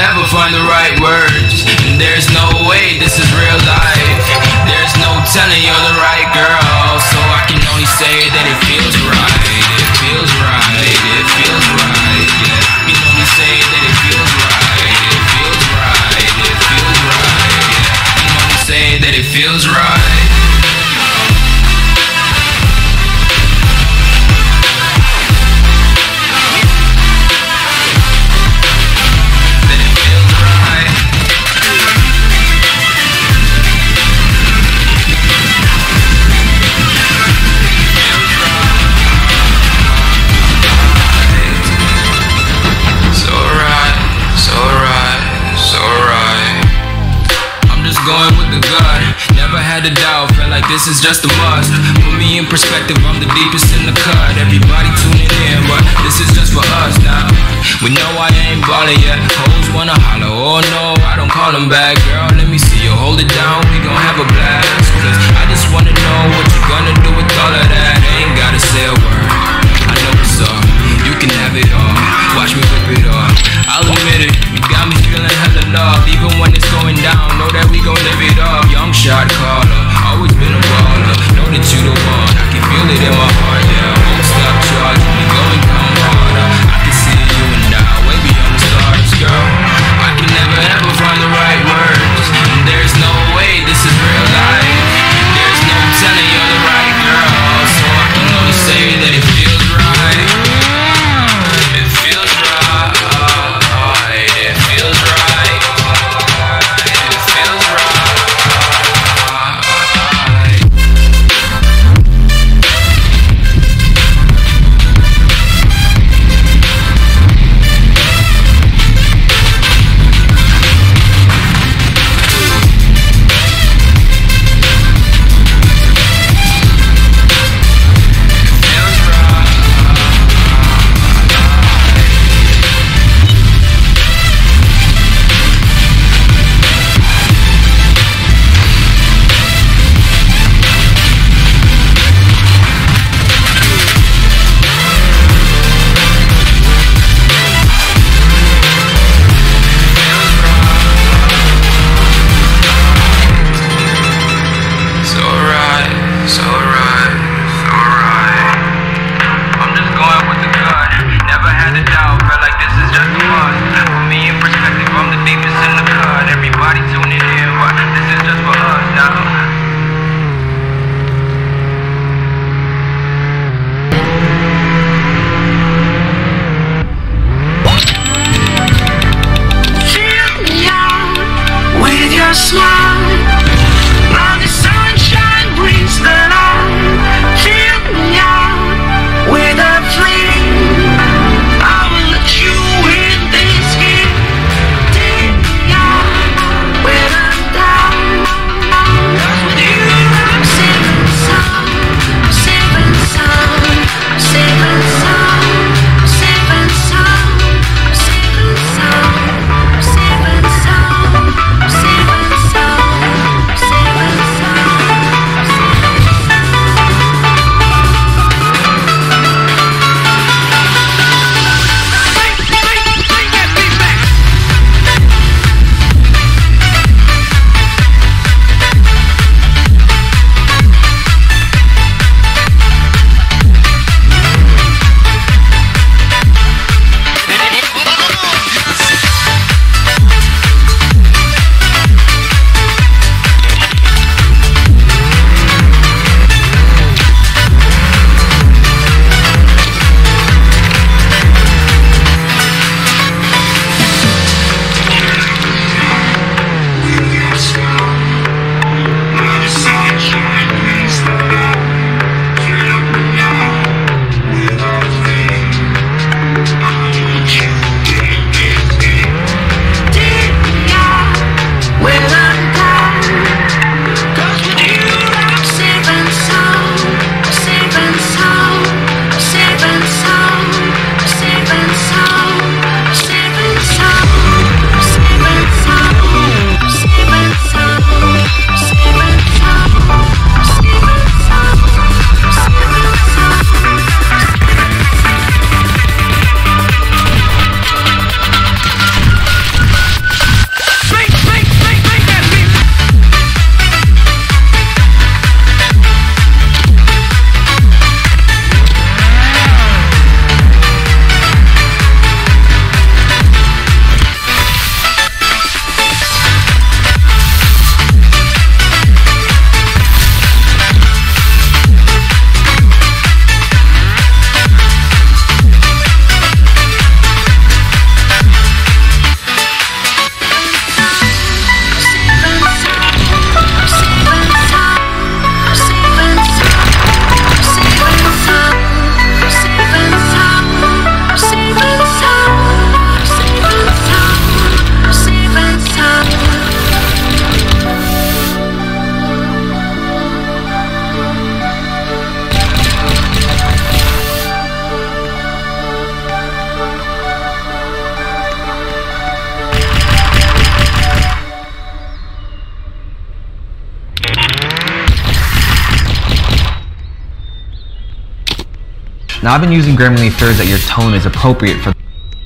ever find the right words, and there's no way this is real life. There's no telling you're the right girl, so I can only say that it feels right. It feels right, it feels right, yeah. I can only say that it feels right. It feels right, it feels right, yeah. I can only say that it feels right. Going with the gut, never had a doubt, felt like this is just a must. Put me in perspective, I'm the deepest in the cut. Everybody tuning in, but this is just for us now. We know I ain't ballin' yet, hoes wanna holler, oh no, I don't call them back. Girl, let me see you hold it down, we gon' have a blast. Cause I just wanna know what you gonna do with all of that. Ain't gotta say a word, I know what's up, you can have it all. Watch me whip it off, I'll admit it, you got me feeling hella love. Even when it's going down, know that we gon' live it up. Young shot caller, always been a baller. Know that you the one, I can feel it in my heart, yeah. Won't stop charging me, go and come harder. I can see you and I, way beyond the stars, girl. I can never ever find the right words, and there's no way this is real life. There's no telling you're the right girl, so I can only say that it feels right. It feels right. It feels right. It feels right. So Now I've been using Grammarly ensures that your tone is appropriate for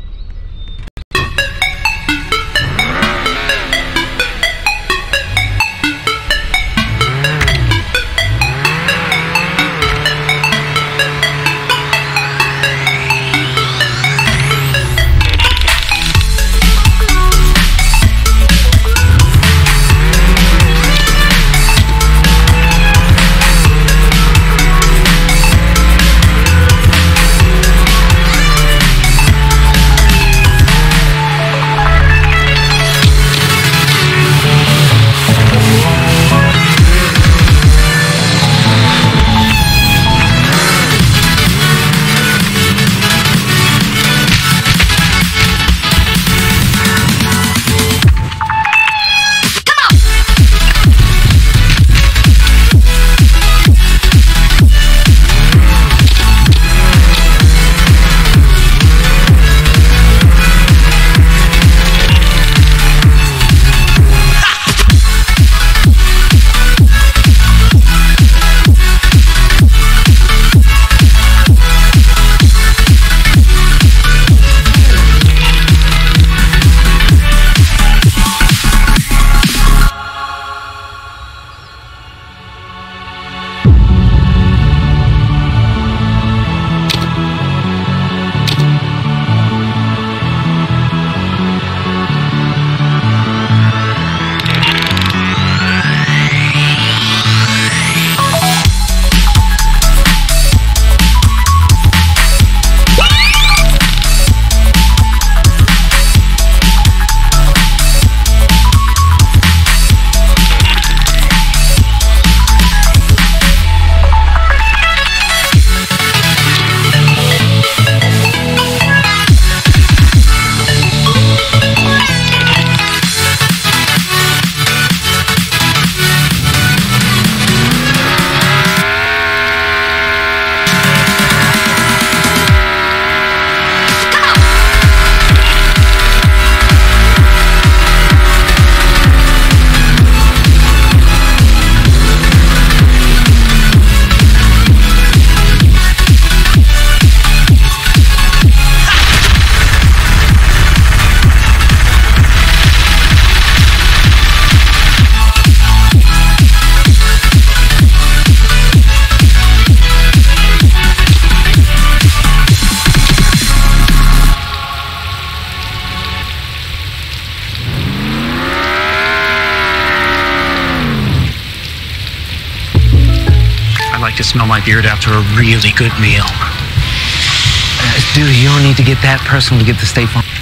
to smell my beard after a really good meal. Dude, you don't need to get that personal to get the State Farm.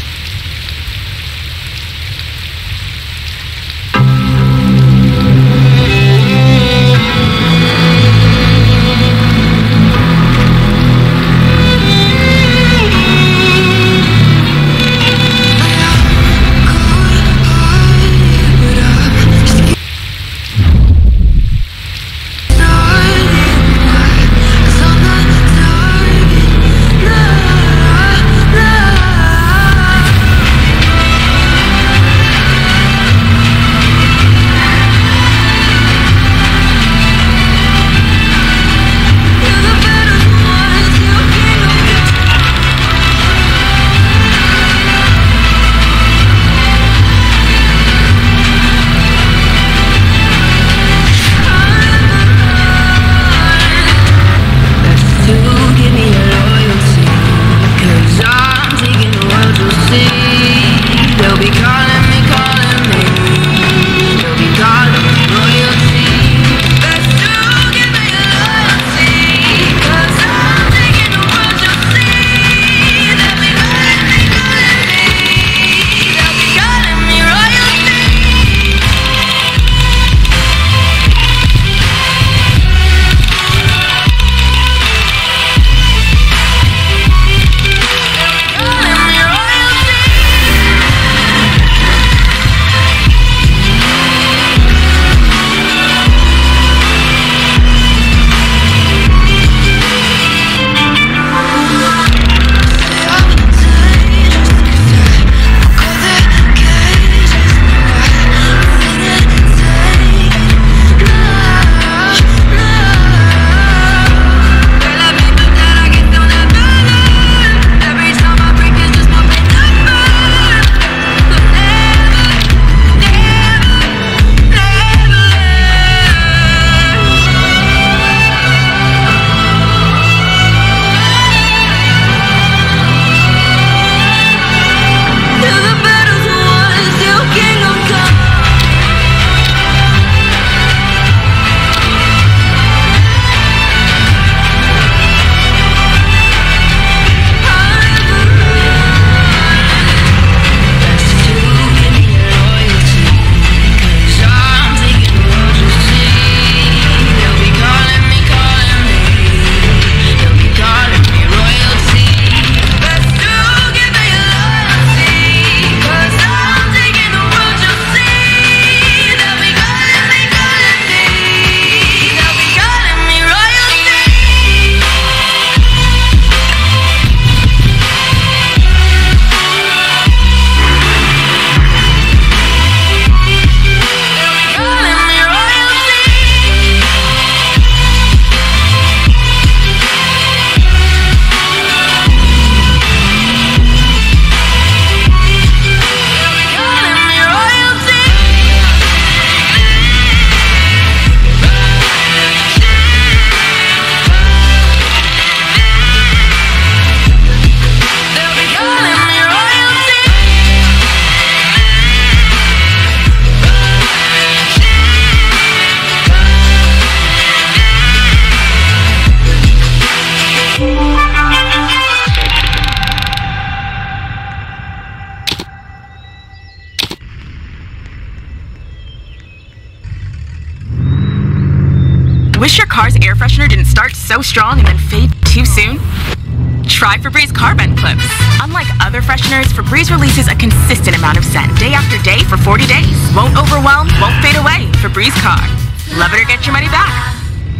Wish your car's air freshener didn't start so strong and then fade too soon? Try Febreze Carbon Clips. Unlike other fresheners, Febreze releases a consistent amount of scent day after day for 40 days. Won't overwhelm, won't fade away. Febreze Car. Love it or get your money back.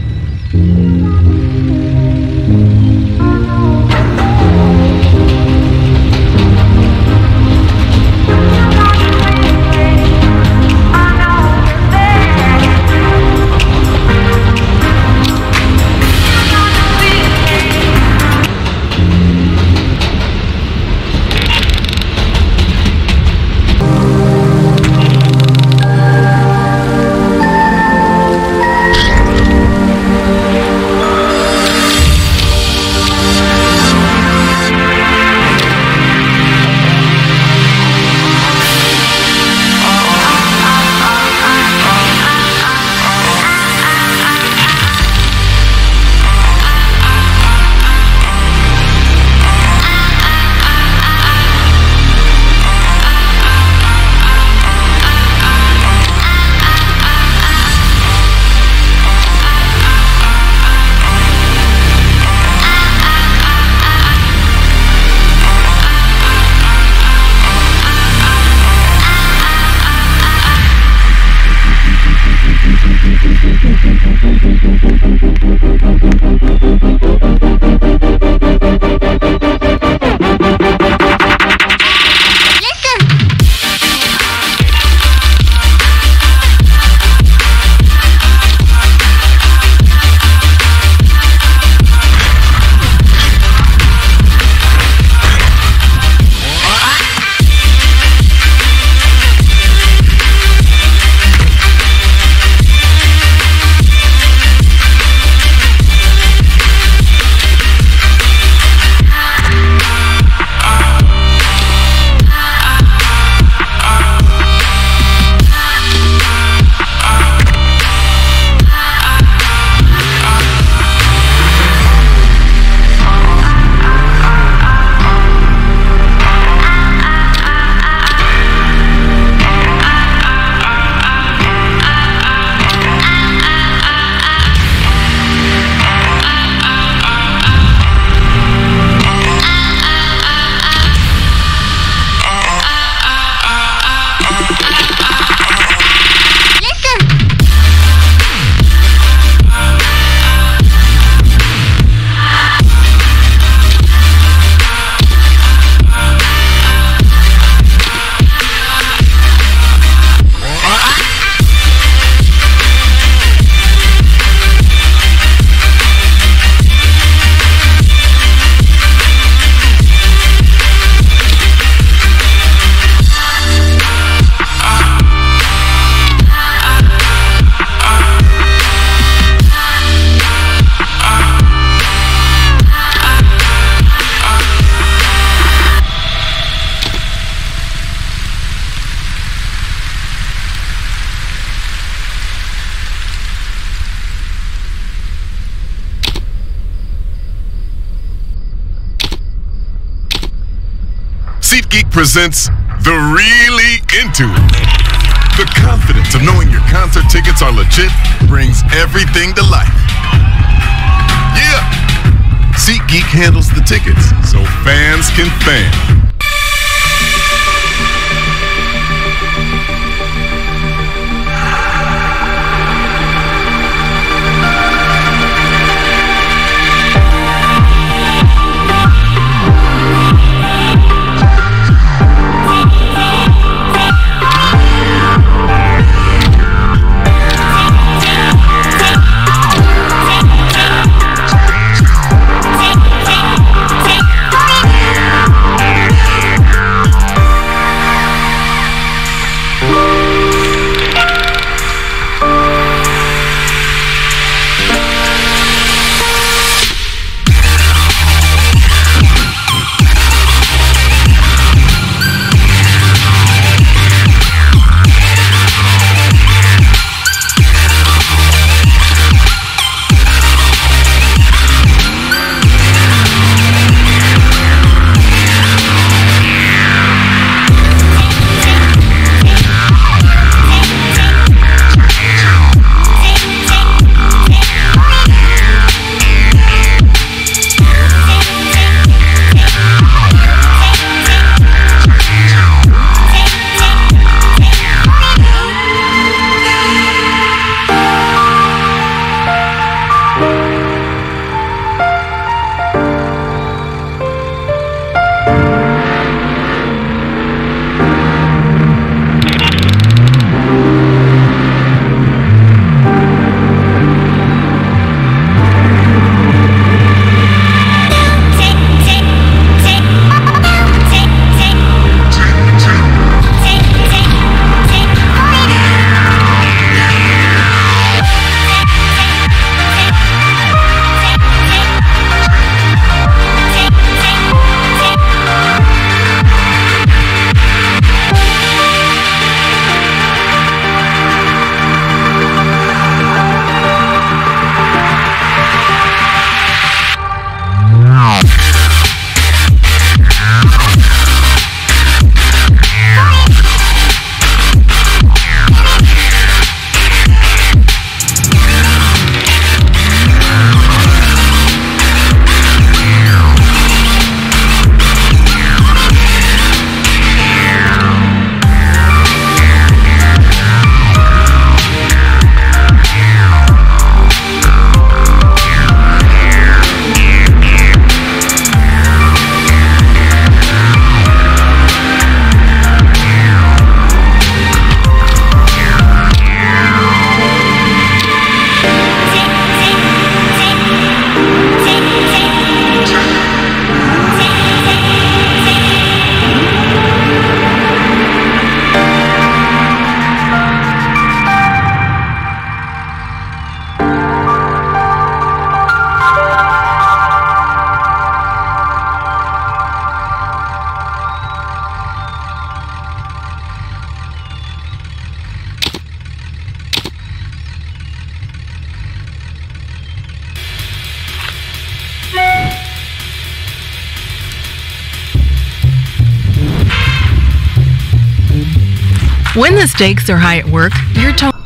SeatGeek presents The Really Into It. The confidence of knowing your concert tickets are legit brings everything to life. Yeah! SeatGeek handles the tickets so fans can fan. When the stakes are high at work, your tone